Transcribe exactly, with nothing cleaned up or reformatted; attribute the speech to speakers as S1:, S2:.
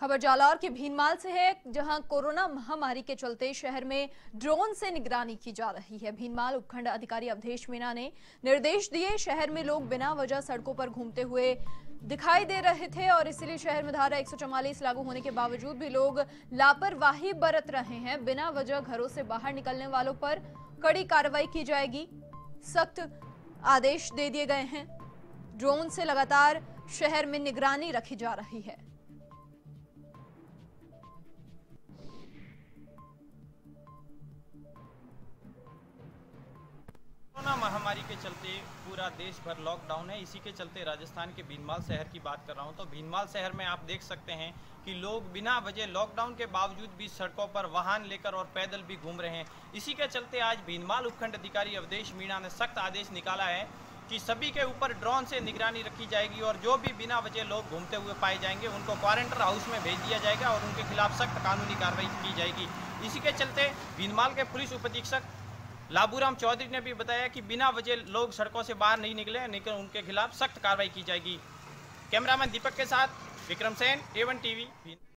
S1: खबर जालौर के भीनमाल से है, जहां कोरोना महामारी के चलते शहर में ड्रोन से निगरानी की जा रही है। भीनमाल उपखंड अधिकारी अवधेश मीणा ने निर्देश दिए। शहर में लोग बिना वजह सड़कों पर घूमते हुए दिखाई दे रहे थे और इसीलिए शहर में धारा एक सौ चौवालीस लागू होने के बावजूद भी लोग लापरवाही बरत रहे हैं। बिना वजह घरों से बाहर निकलने वालों पर कड़ी कार्रवाई की जाएगी, सख्त आदेश दे दिए गए हैं। ड्रोन से लगातार शहर में निगरानी रखी जा रही है।
S2: कोरोना महामारी के चलते पूरा देश भर लॉकडाउन है। इसी के चलते राजस्थान के भीनमाल शहर की बात कर रहा हूं तो भीनमाल शहर में आप देख सकते हैं कि लोग बिना वजह लॉकडाउन के बावजूद भी सड़कों पर वाहन लेकर और पैदल भी घूम रहे हैं। इसी के चलते आज भीनमाल उपखंड अधिकारी अवधेश मीणा ने सख्त आदेश निकाला है कि सभी के ऊपर ड्रोन से निगरानी रखी जाएगी और जो भी बिना वजह लोग घूमते हुए पाए जाएंगे उनको क्वारंटाइन हाउस में भेज दिया जाएगा और उनके खिलाफ सख्त कानूनी कार्रवाई की जाएगी। इसी के चलते भीनमाल के पुलिस उप अधीक्षक लाबूराम चौधरी ने भी बताया कि बिना वजह लोग सड़कों से बाहर नहीं निकले, लेकिन उनके खिलाफ सख्त कार्रवाई की जाएगी। कैमरामैन दीपक के साथ Vikram Sen, A one TV.